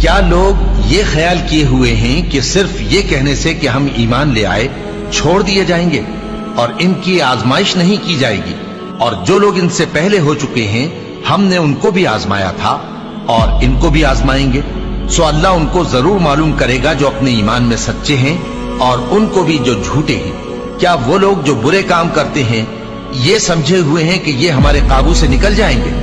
کیا لوگ یہ خیال کیے ہوئے ہیں کہ صرف یہ کہنے سے کہ ہم ایمان لے آئے چھوڑ دیے جائیں گے اور ان کی آزمائش نہیں کی جائے گی؟ اور جو لوگ ان سے پہلے ہو چکے ہیں ہم نے ان کو بھی آزمایا تھا اور ان کو بھی آزمائیں گے، سو اللہ ان کو ضرور معلوم کرے گا جو اپنے ایمان میں سچے ہیں اور ان کو بھی جو جھوٹے ہیں۔ کیا وہ لوگ جو برے کام کرتے ہیں یہ سمجھے ہوئے ہیں کہ یہ ہمارے قابو سے نکل جائیں گے؟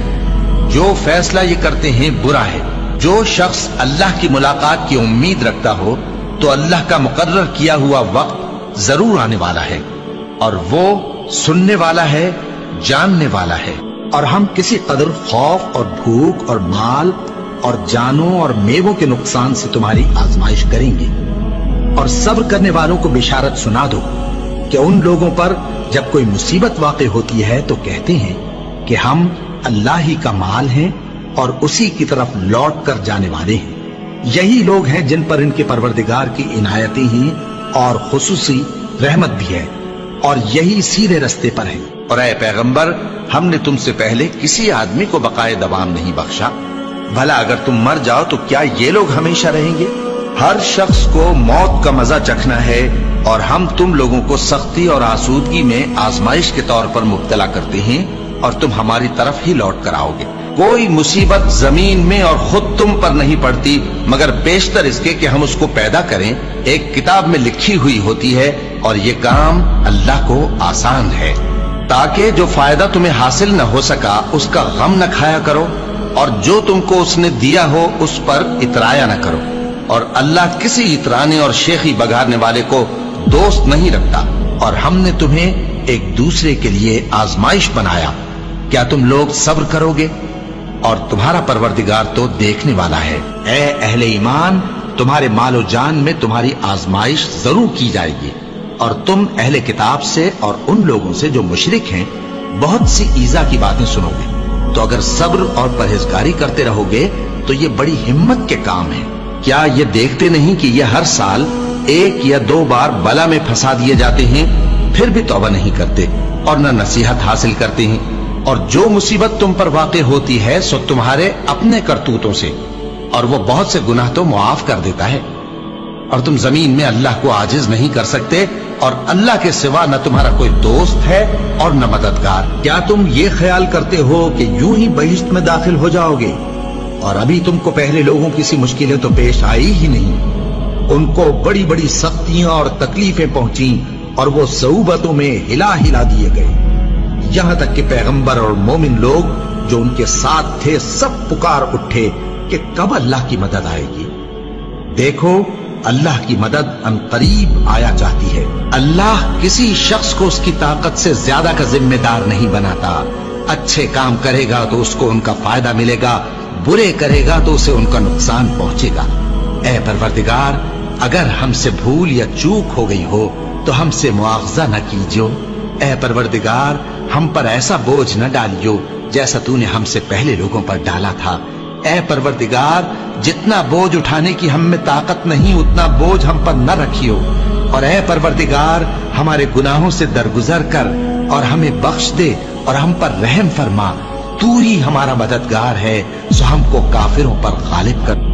جو فیصلہ یہ کرتے ہیں برا ہے۔ جو شخص اللہ کی ملاقات کی امید رکھتا ہو تو اللہ کا مقرر کیا ہوا وقت ضرور آنے والا ہے، اور وہ سننے والا ہے، جاننے والا ہے۔ اور ہم کسی قدر خوف اور بھوک اور مال اور جانوں اور میووں کے نقصان سے تمہاری آزمائش کریں گے، اور صبر کرنے والوں کو بشارت سنا دو کہ ان لوگوں پر جب کوئی مصیبت واقع ہوتی ہے تو کہتے ہیں کہ ہم اللہ ہی کا مال ہیں اور اسی کی طرف لوٹ کر جانے والے ہیں۔ یہی لوگ ہیں جن پر ان کے پروردگار کی عنایتیں ہیں اور خصوصی رحمت بھی ہے، اور یہی سیدھے رستے پر ہیں۔ اور اے پیغمبر، ہم نے تم سے پہلے کسی آدمی کو بقائے دوام نہیں بخشا، بھلا اگر تم مر جاؤ تو کیا یہ لوگ ہمیشہ رہیں گے؟ ہر شخص کو موت کا مزہ چکھنا ہے، اور ہم تم لوگوں کو سختی اور آسودگی میں آزمائش کے طور پر مبتلا کرتے ہیں، اور تم ہماری طرف ہی لوٹ کر آؤ گے۔ کوئی مصیبت زمین میں اور خود تم پر نہیں پڑتی مگر بیشتر اس کے کہ ہم اس کو پیدا کریں ایک کتاب میں لکھی ہوئی ہوتی ہے، اور یہ کام اللہ کو آسان ہے، تاکہ جو فائدہ تمہیں حاصل نہ ہو سکا اس کا غم نہ کھایا کرو، اور جو تم کو اس نے دیا ہو اس پر اترایا نہ کرو۔ اور اللہ کسی اترانے اور شیخی بگاڑنے والے کو دوست نہیں رکھتا۔ اور ہم نے تمہیں ایک دوسرے کے لیے آزمائش بنایا، کیا تم لوگ صبر کرو گے؟ اور تمہارا پروردگار تو دیکھنے والا ہے۔ اے اہل ایمان، تمہارے مال و جان میں تمہاری آزمائش ضرور کی جائے گی، اور تم اہل کتاب سے اور ان لوگوں سے جو مشرک ہیں بہت سی ایذا کی باتیں سنو گے، تو اگر صبر اور پرہیزگاری کرتے رہو گے تو یہ بڑی ہمت کے کام ہے۔ کیا یہ دیکھتے نہیں کہ یہ ہر سال 1 یا 2 بار بلا میں پھنسا دیے جاتے ہیں، پھر بھی توبہ نہیں کرتے اور نہ نصیحت حاصل کرتے ہیں؟ اور جو مصیبت تم پر واقع ہوتی ہے سو تمہارے اپنے کرتوتوں سے، اور وہ بہت سے گناہ تو معاف کر دیتا ہے۔ اور تم زمین میں اللہ کو عاجز نہیں کر سکتے، اور اللہ کے سوا نہ تمہارا کوئی دوست ہے اور نہ مددگار۔ کیا تم یہ خیال کرتے ہو کہ یوں ہی بہشت میں داخل ہو جاؤ گے، اور ابھی تم کو پہلے لوگوں کی سی مشکلیں تو پیش آئی ہی نہیں؟ ان کو بڑی بڑی سختیاں اور تکلیفیں پہنچیں، اور وہ صعوبتوں میں ہلا دیے گئے، یہاں تک کہ پیغمبر اور مومن لوگ جو ان کے ساتھ تھے سب پکار اٹھے کہ کب اللہ کی مدد آئے گی۔ دیکھو، اللہ کی مدد ان قریب آیا چاہتی ہے۔ اللہ کسی شخص کو اس کی طاقت سے زیادہ کا ذمہ دار نہیں بناتا۔ اچھے کام کرے گا تو اس کو ان کا فائدہ ملے گا، برے کرے گا تو اسے ان کا نقصان پہنچے گا۔ اے پروردگار، اگر ہم سے بھول یا چوک ہو گئی ہو تو ہم سے مواخذہ نہ کیجو۔ اے پروردگار، ہم پر ایسا بوجھ نہ ڈالیو جیسا تو نے ہم سے پہلے لوگوں پر ڈالا تھا۔ اے پروردگار، جتنا بوجھ اٹھانے کی ہم میں طاقت نہیں اتنا بوجھ ہم پر نہ رکھیو، اور اے پروردگار ہمارے گناہوں سے درگزر کر اور ہمیں بخش دے اور ہم پر رحم فرما۔ تو ہی ہمارا مددگار ہے، سو ہم کو کافروں پر غالب کر۔